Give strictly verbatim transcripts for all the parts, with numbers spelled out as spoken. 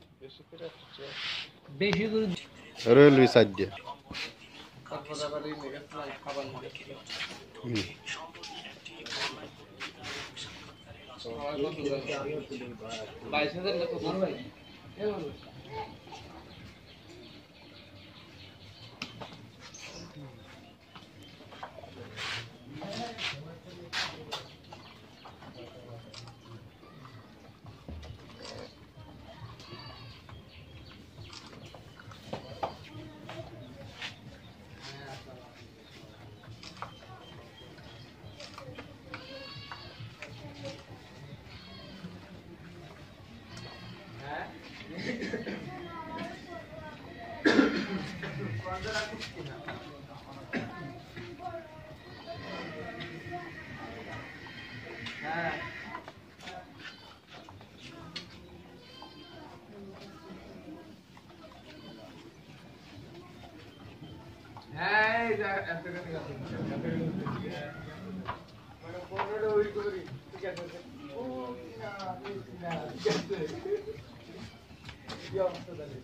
বেশি করে railway side দিয়ে তারপর আবার এই মেগা খাবার নিয়ে বাইশ হাজার না কত ভাই হ্যাঁ হ্যাঁ এটা এত কথা মানে পনেরো ওই করি ঠিক আছে ও না না ঠিক আছে কি অবস্থা তাহলে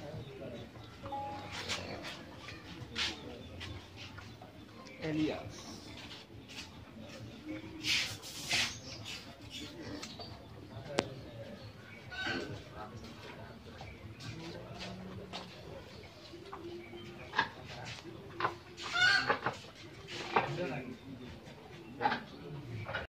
Elias